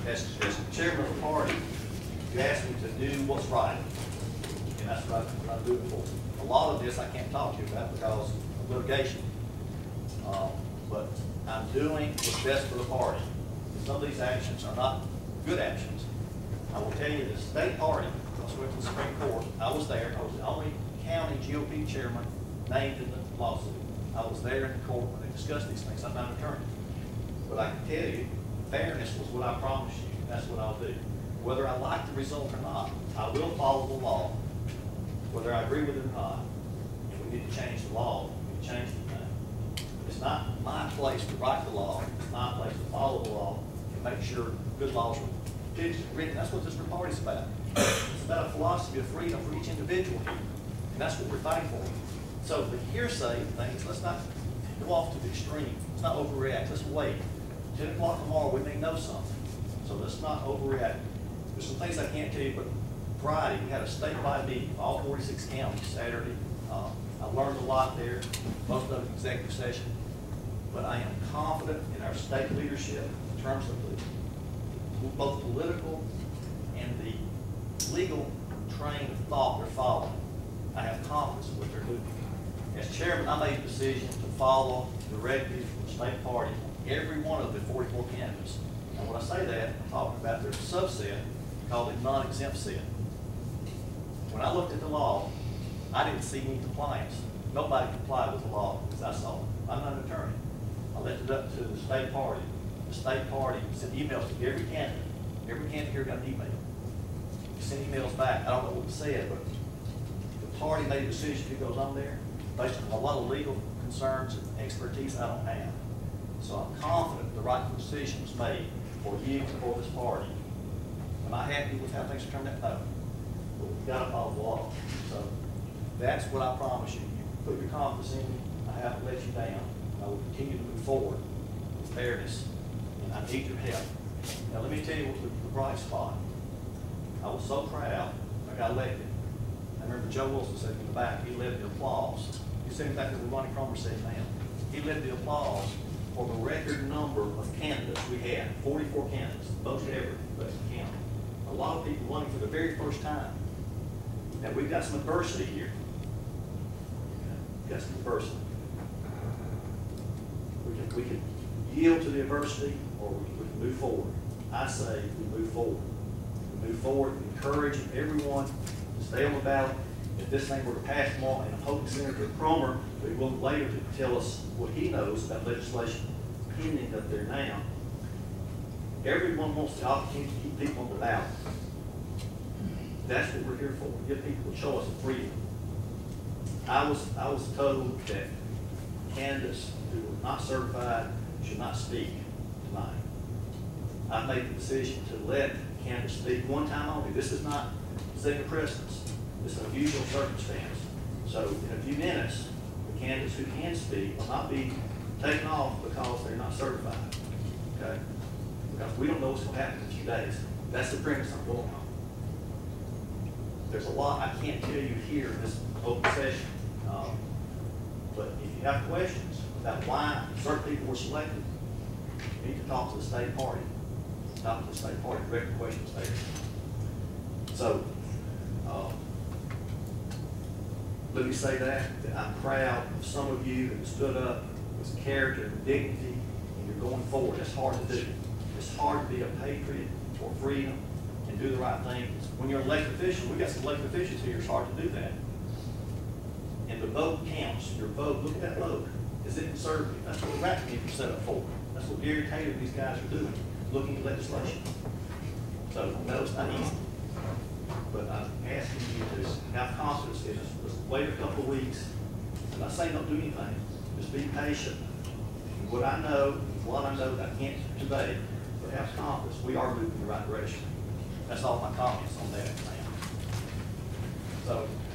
as chairman of the party, you asked me to do what's right, and that's what I'm doing for. A lot of this I can't talk to you about because of litigation, but I'm doing what's best for the party. And some of these actions are not good actions. I will tell you, the state party, I went to the Supreme Court. I was there. I was the only county GOP chairman named in the lawsuit. I was there in the court when they discussed these things. I'm not an attorney. But I can tell you, fairness was what I promised you. That's what I'll do. Whether I like the result or not, I will follow the law, whether I agree with it or not. If we need to change the law, we can change the thing. It's not my place to write the law. It's my place to follow the law and make sure good laws are written. That's what this party's about. It's about a philosophy of freedom for each individual here. And that's what we're fighting for. So the hearsay things, let's not go off to the extreme. Let's not overreact. Let's wait. 10 o'clock tomorrow, we may know something. So let's not overreact. There's some things I can't tell you, but Friday, we had a statewide meeting, all 46 counties, Saturday. I learned a lot there, most of it executive session. But I am confident in our state leadership in terms of both political and the legal train of thought they're following. I have confidence in what they're doing. As chairman, I made the decision to follow the directives from the state party, every one of the 44 candidates. And when I say that, I'm talking about there's a subset called a non-exempt set. When I looked at the law, I didn't see any compliance. Nobody complied with the law as I saw it. I'm not an attorney. I left it up to the state party. The state party sent emails to every candidate. Every candidate here got an email. You sent emails back. I don't know what was said, but the party made a decision that goes on there based on a lot of legal concerns and expertise I don't have. So I'm confident the right decision was made for you and for this party. Am I happy with how things are turning out? No. But we've got to follow the law. So that's what I promise you. You put your confidence in me. I haven't let you down. I will continue to move forward with fairness. And I need your help. Now let me tell you what the bright spot. I was so proud I got elected. I remember Joe Wilson said in the back, he led the applause. He said exactly what Ronnie Cromer said now. He led the applause for the record number of candidates we had, 44 candidates, most ever in the county. A lot of people running for the very first time. Now we've got some adversity here. We've got some adversity. We can yield to the adversity or we can move forward. I say we move forward. We move forward, encouraging everyone to stay on the ballot. If this thing were to pass tomorrow, and I'm hoping Senator Cromer will be willing later to tell us what he knows about legislation pending up there now. Everyone wants the opportunity to keep people on the ballot. That's what we're here for. Give people a choice of freedom. I was told that candidates who were not certified should not speak tonight. I've made the decision to let candidates speak one time only. This is not setting a precedence. It's an unusual circumstance. So in a few minutes, the candidates who can speak will not be taken off because they're not certified. Okay? Because we don't know what's going to happen in a few days. That's the premise I'm going on. There's a lot I can't tell you here in this open session. But if you have questions about why certain people were selected, you need to talk to the state party. Talk to the state party, direct questions there. So, let me say that I'm proud of some of you that stood up with character and dignity, and you're going forward. It's hard to do. It's hard to be a patriot for freedom and do the right thing. When you're an elected official, we got some elected officials here, it's hard to do that. And the vote counts. Your vote, look at that vote. Is it conservative? That's what the RAC committee was set up for. That's what Gary Taylor and these guys are doing, looking at legislation. So, no, it's not easy. But I'm asking you to have confidence in us. Just wait a couple of weeks. I'm not saying don't do anything. Just be patient. And what I know that I can't convey, but have confidence. We are moving in the right direction. That's all my comments on that, man. So